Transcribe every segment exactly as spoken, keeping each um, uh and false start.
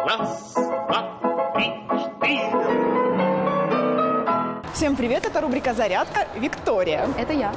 Раз, два, три, четыре. Всем привет, это рубрика «Зарядка». Виктория. Это я.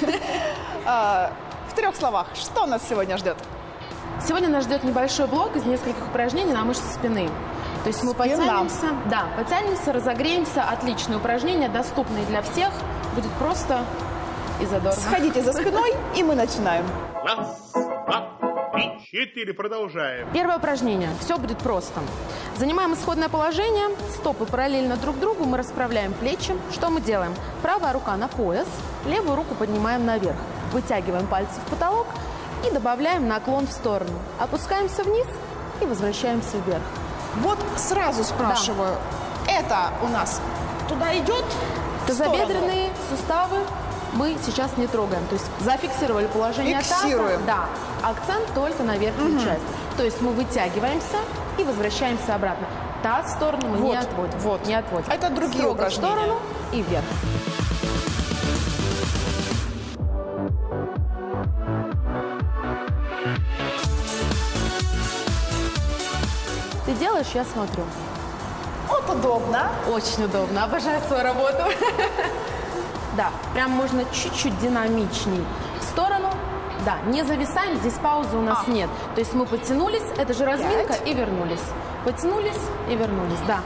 В трех словах, что нас сегодня ждет? Сегодня нас ждет небольшой блок из нескольких упражнений на мышцы спины. То есть мы Спина. потянемся, да, потянемся, разогреемся. Отличное упражнение, доступное для всех. Будет просто и задорно. Сходите за спиной, и мы начинаем. Раз, два, три, четыре. Продолжаем. Первое упражнение. Все будет просто. Занимаем исходное положение. Стопы параллельно друг другу. Мы расправляем плечи. Что мы делаем? Правая рука на пояс. Левую руку поднимаем наверх. Вытягиваем пальцы в потолок. И добавляем наклон в сторону. Опускаемся вниз и возвращаемся вверх. Вот сразу спрашиваю, да. Это у нас туда идет? Тазобедренные суставы мы сейчас не трогаем. То есть зафиксировали положение Фиксируем. таза. Да. Акцент только на верхнюю угу. часть. То есть мы вытягиваемся и возвращаемся обратно. Таз в сторону мы вот, не отводим. Вот. Не отводим. Это другие Строго упражнения. В сторону и вверх. Ты делаешь, я смотрю. Вот удобно. Очень удобно. Обожаю свою работу. Да, прям можно чуть-чуть динамичней в сторону. Да, не зависаем, здесь паузы у нас а. нет. То есть мы потянулись, это же разминка, Пять. и вернулись. Потянулись и вернулись, да.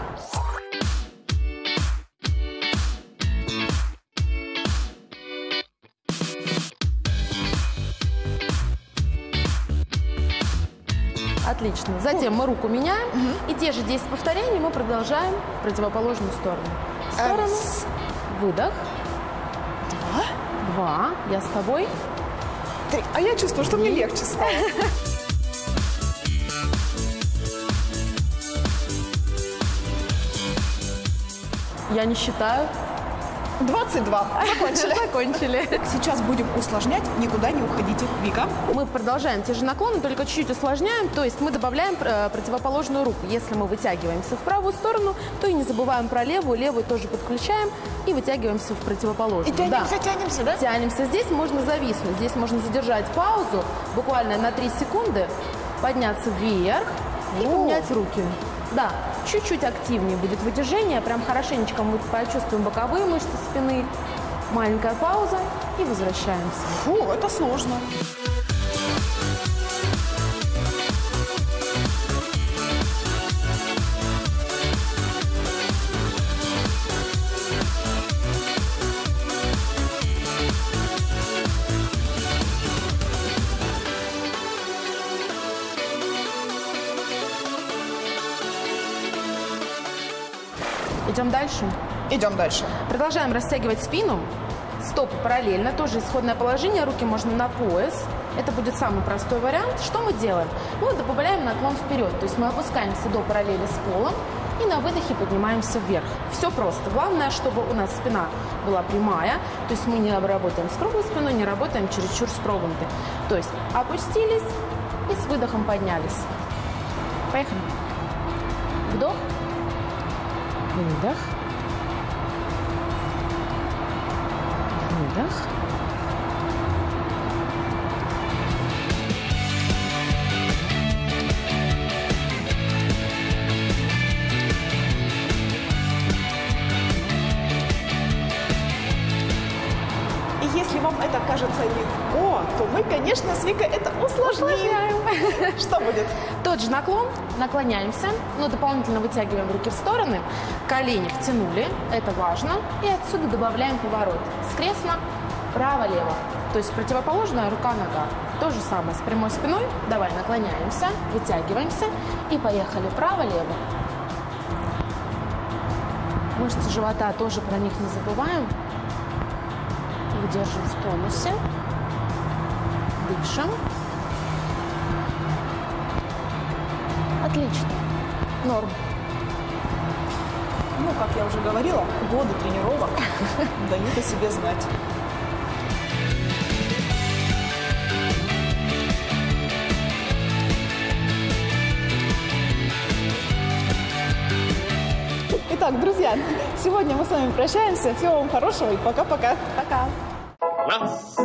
Отлично. Затем мы руку меняем. Угу. И те же десять повторений мы продолжаем в противоположную сторону. В сторону. Раз. Выдох. Два. Два. Я с тобой. Три. А я чувствую, что мне легче стало. Я не считаю. двадцать два. Закончили. Закончили. Сейчас будем усложнять, никуда не уходите. Вика. Мы продолжаем те же наклоны, только чуть-чуть усложняем. То есть мы добавляем противоположную руку. Если мы вытягиваемся в правую сторону, то и не забываем про левую. Левую тоже подключаем и вытягиваемся в противоположную. И тянемся, да. тянемся, да? Тянемся. Здесь можно зависнуть. Здесь можно задержать паузу буквально на три секунды, подняться вверх и О. поменять руки. Да, чуть-чуть активнее будет вытяжение, прям хорошенечко мы почувствуем боковые мышцы спины. Маленькая пауза и возвращаемся. Фу, это сложно. Идем дальше? Идем дальше. Продолжаем растягивать спину. Стопы параллельно, тоже исходное положение. Руки можно на пояс. Это будет самый простой вариант. Что мы делаем? Мы добавляем наклон вперед. То есть мы опускаемся до параллели с полом и на выдохе поднимаемся вверх. Все просто. Главное, чтобы у нас спина была прямая. То есть мы не работаем с круглой спиной, не работаем чересчур спрогнутой. То есть опустились и с выдохом поднялись. Поехали. Вдох. Выдох. Выдох. И если вам это кажется легко, то мы, конечно, с Викой это усложняем. Что будет? Тот же наклон, наклоняемся, но дополнительно вытягиваем руки в стороны, колени втянули, это важно, и отсюда добавляем поворот. Скрестно, право-лево, то есть противоположная рука-нога. То же самое с прямой спиной, давай наклоняемся, вытягиваемся и поехали право-лево. Мышцы живота тоже, про них не забываем. Их держим в тонусе, дышим. Отлично. Норм. Ну, как я уже говорила, годы тренировок дают о себе знать. Итак, друзья, сегодня мы с вами прощаемся. Всего вам хорошего и пока-пока. Пока. Раз,